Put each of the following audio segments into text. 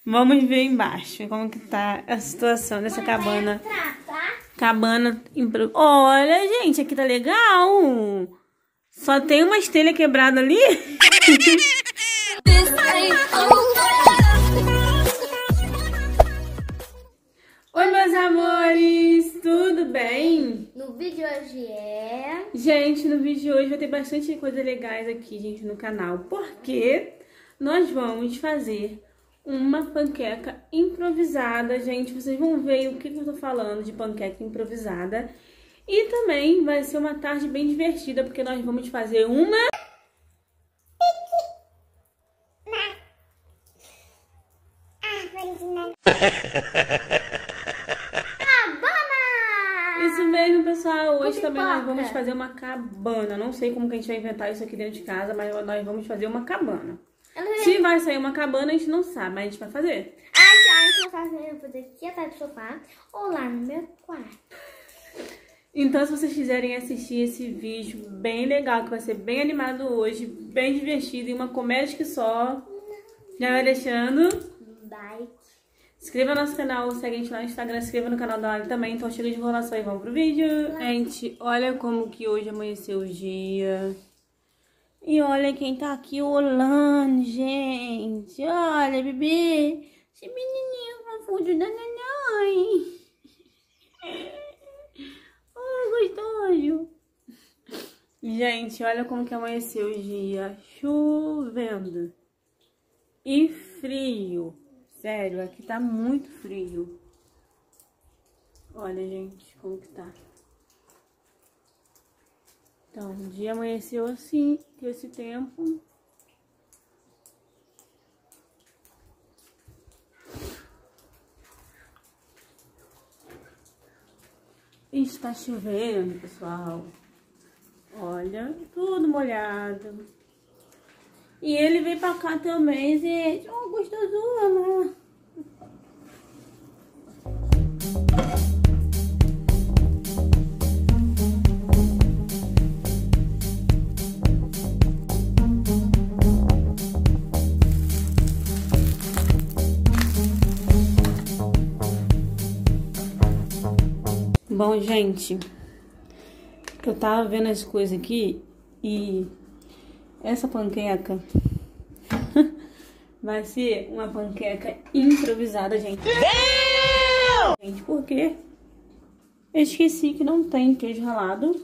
Vamos ver embaixo como que tá a situação dessa cabana. Cabana improvisada. Olha, gente, aqui tá legal. Só tem uma telha quebrada ali. Oi, meus amores, tudo bem? No vídeo hoje é... Gente, no vídeo de hoje vai ter bastante coisas legais aqui, gente, no canal. Porque nós vamos fazer uma panqueca improvisada, gente. Vocês vão ver o que eu tô falando de panqueca improvisada. E também vai ser uma tarde bem divertida, porque nós vamos fazer uma... Isso mesmo, pessoal. Hoje também nós vamos fazer uma cabana. Não sei como que a gente vai inventar isso aqui dentro de casa, mas nós vamos fazer uma cabana. Se vai sair uma cabana, a gente não sabe, mas a gente vai fazer. A gente vai fazer aqui atrás do sofá ou lá no meu quarto. Então, se vocês quiserem assistir esse vídeo bem legal, que vai ser bem animado hoje, bem divertido e uma comédia que só, já vai deixando Like. Inscreva no nosso canal, segue a gente lá no Instagram, inscreva no canal da Ali também. Então chega de enrolação e vamos pro vídeo. Gente, olha como que hoje amanheceu o dia. E olha quem tá aqui olhando, gente. Olha, bebê. Esse menininho fofudo da nanãe. Oh, gostoso. Gente, olha como que amanheceu o dia. Chovendo. E frio. Sério, aqui tá muito frio. Olha, gente, como que tá. Então, o dia amanheceu assim, com esse tempo. Está chovendo, pessoal. Olha, tudo molhado. E ele veio pra cá também, gente. Oh, gostosura. Bom, gente, eu tava vendo as coisas aqui e essa panqueca vai ser uma panqueca improvisada, gente. Gente, por quê? Eu esqueci que não tem queijo ralado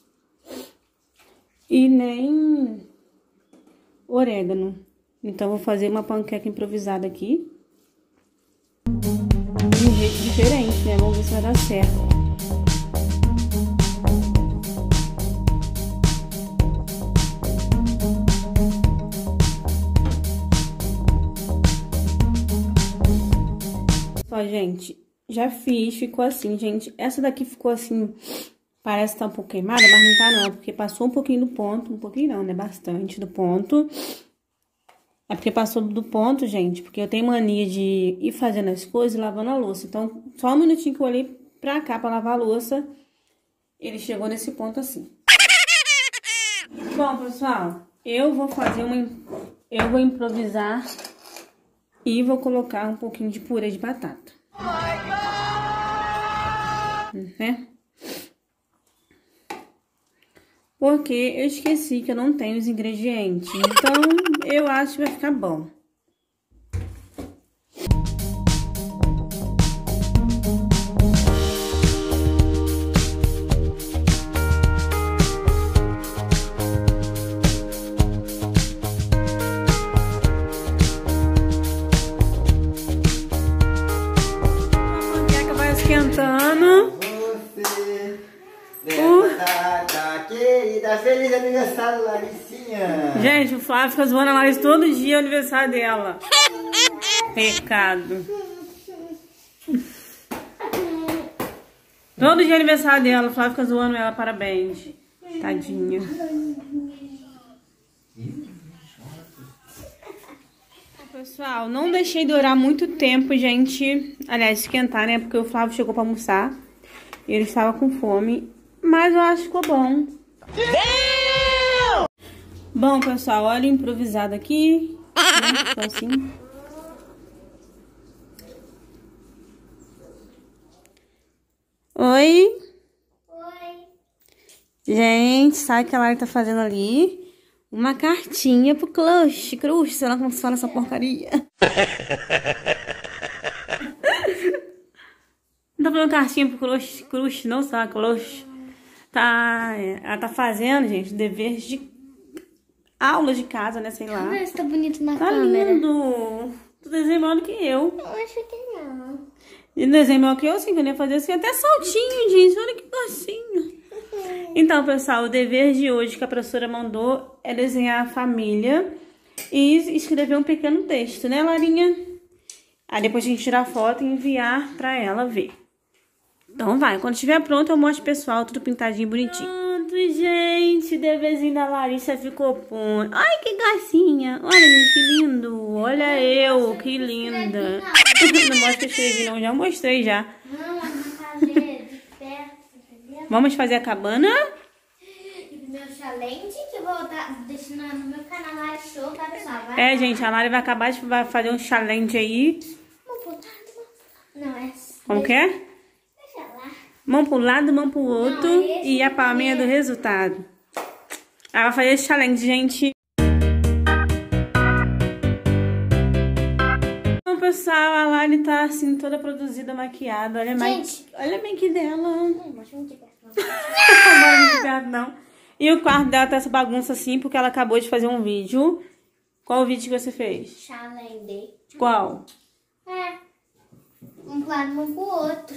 e nem orégano. Então, vou fazer uma panqueca improvisada aqui. De um jeito diferente, né? Vamos ver se vai dar certo. Ó, gente, já fiz, ficou assim, gente. Essa daqui ficou assim, parece que tá um pouco queimada, mas não tá não, porque passou um pouquinho do ponto, um pouquinho não, né, bastante do ponto. É porque passou do ponto, gente, porque eu tenho mania de ir fazendo as coisas e lavando a louça. Então, só um minutinho que eu olhei pra cá pra lavar a louça, ele chegou nesse ponto assim. Bom, pessoal, eu vou improvisar e vou colocar um pouquinho de purê de batata. Né? Porque eu esqueci que eu não tenho os ingredientes. Então, eu acho que vai ficar bom. Esquentando. Querida, feliz aniversário, Laricinha. Gente, o Flávio fica zoando a Larissa todo dia, é o aniversário dela. Pecado. Todo dia é aniversário dela, o Flávio fica zoando ela, parabéns. Tadinha. Pessoal, não deixei durar muito tempo, gente. Aliás, esquentar, né? Porque o Flávio chegou pra almoçar. Ele estava com fome. Mas eu acho que ficou bom. Bom, pessoal, olha o improvisado aqui. Ficou assim. Oi. Oi. Gente, sabe o que a Lari tá fazendo ali? Uma cartinha pro Crush. Crush, sei lá como se fala essa porcaria. Não tá fazendo cartinha pro Crush. Crush, não sabe, Crush. Tá, ela tá fazendo, gente, deveres de aulas de casa, né? Sei lá. Ah, tá bonito na Tá câmera. lindo. Tu desenha melhor do que eu. Eu acho que não. E desenho melhor que eu, sim, que eu ia fazer assim, até saltinho, gente. Olha que docinho. Então, pessoal, o dever de hoje que a professora mandou é desenhar a família e escrever um pequeno texto, né, Larinha? Aí depois a gente tirar a foto e enviar pra ela ver. Então vai, quando estiver pronto eu mostro pro pessoal, tudo pintadinho, bonitinho. Pronto, gente, o deverzinho da Larissa ficou pronto. Ai, que gracinha. Olha, gente, que lindo. Olha eu, que linda. Não mostra que eu escrevi não, já mostrei já. Não, vamos fazer de perto, entendeu? Vamos fazer a cabana? E do meu challenge, que eu vou estar deixando no meu canal lá, show, tá, pessoal? Vai É, lá. gente, a Lari vai acabar de fazer um challenge aí. Vamos botar não, é... Como que é? Deixa lá. Mão pro lado, mão pro outro Não, esse e a não palminha é. do resultado. Ela vai fazer esse challenge, gente. Então, pessoal, a Lari tá assim, toda produzida, maquiada. Olha, Gente. olha bem que dela. Não, mostra muito de perto, não. Agora não perto, não. E o quarto dela tá essa bagunça assim, porque ela acabou de fazer um vídeo. Qual o vídeo que você fez? Challenge. Qual? É. Um pro lado, um pro outro.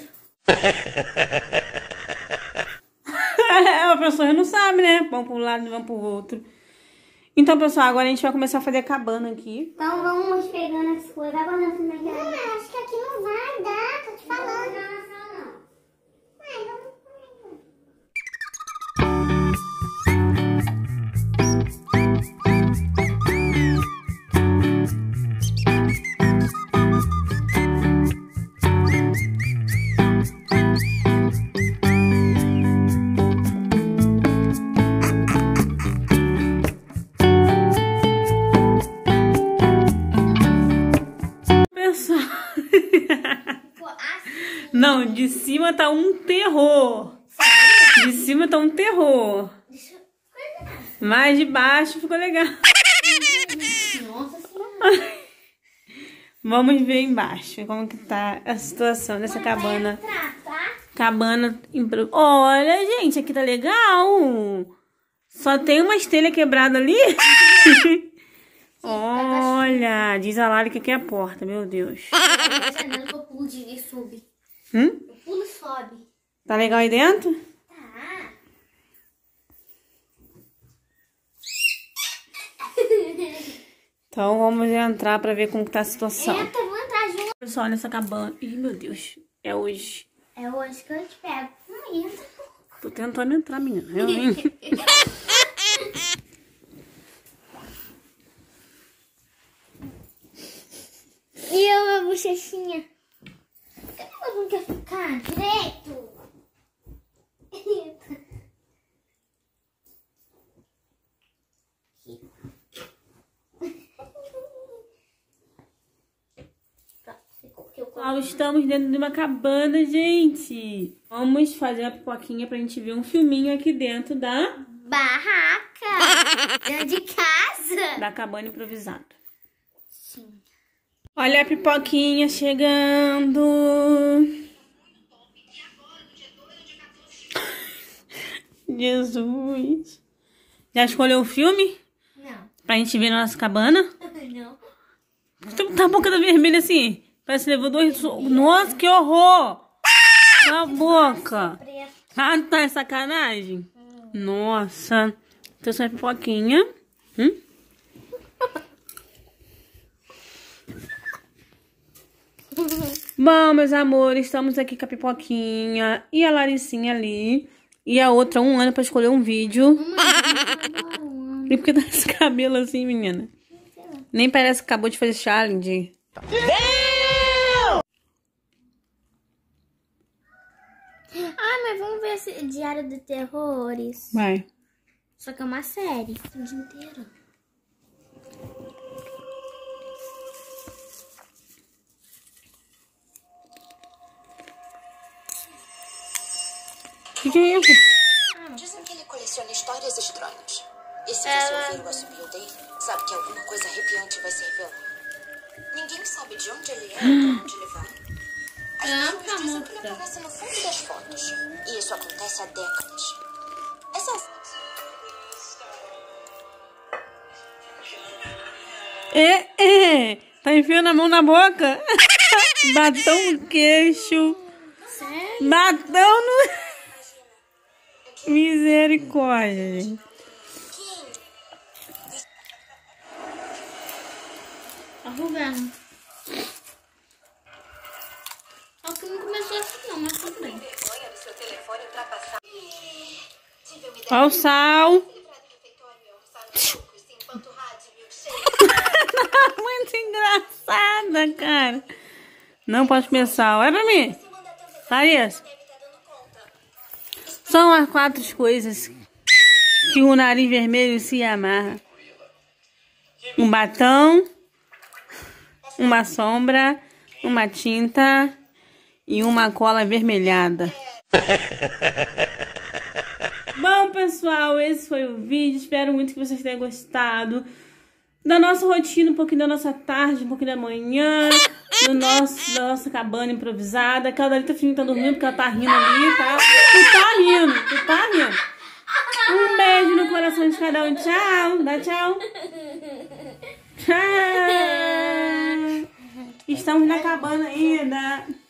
A pessoa não sabe, né? Vamos pra um lado e vamos pro outro. Então, pessoal, agora a gente vai começar a fazer a cabana aqui. Então vamos pegando as coisas. Vai guardando assim na casa. Acho que aqui não vai dar, tô te falando. Não. Ai, vamos. Pessoal... Ficou assim. Não, de cima tá um terror. De cima tá um terror. Deixa eu coordenar. Mas de baixo ficou legal. Nossa senhora. Vamos ver embaixo como que tá a situação dessa cabana. Vai entrar, tá? Cabana... Olha, gente, aqui tá legal. Só tem uma telha quebrada ali. Olha, diz a Lari que aqui é a porta, meu Deus. A janela que eu pulo e sobe. Hum? Eu pulo e sobe. Tá legal aí dentro? Tá. Então vamos entrar pra ver como que tá a situação. Entra, vamos entrar junto. Pessoal, nessa cabana... Ih, meu Deus. É hoje. É hoje que eu te pego. Não entra. Tô tentando entrar, menina. Eu, hein? E eu, minha bochechinha? Cadê meu não quer ficar direito? Pessoal, estamos dentro de uma cabana, gente. Vamos fazer a pipoquinha pra gente ver um filminho aqui dentro Barraca! Dentro de casa! da cabana improvisada. Sim. Olha a pipoquinha chegando. Jesus. Já escolheu o filme? Não. Pra gente ver na nossa cabana? Não. Tu tá a boca da vermelha assim. Parece que levou 2 socos. Nossa, que horror! Cala a boca. Preto. Ah, tá, é sacanagem? Nossa. Então, essa é a pipoquinha. Bom, meus amores, estamos aqui com a pipoquinha e a Laricinha ali. E a outra, 1 ano pra escolher um vídeo. E por que tá esse cabelo assim, menina? Nem parece que acabou de fazer challenge. Ah, mas vamos ver esse Diário de Terrores. Vai. Só que é uma série. O dia inteiro. Que é isso? Dizem que ele coleciona histórias estranhas. E se você ouvir o assobio dele, sabe que alguma coisa arrepiante vai se revelar. Ninguém sabe de onde ele é ou pra onde ele vai. As pessoas dizem que ele aparece no fundo das fotos. E isso acontece há décadas. Essas... Tá enfiando a mão na boca. Batom no queixo. Sério? Batom no... Misericórdia, gente. Tá rugando. Só que não começou assim não, mas tudo bem. Olha o sal. Muito engraçada, cara. Não pode comer sal. É pra mim. Larissa. São as 4 coisas que o nariz vermelho se amarra. Um batom, uma sombra, uma tinta e uma cola avermelhada. Bom, pessoal, esse foi o vídeo. Espero muito que vocês tenham gostado da nossa rotina, um pouquinho da nossa tarde, um pouquinho da manhã, da nossa cabana improvisada. Que a Dalita tá dormindo porque ela tá rindo ali, tá? Tu tá rindo. Um beijo no coração de cada um. Tchau. Dá tchau. Tchau. Estamos na cabana ainda.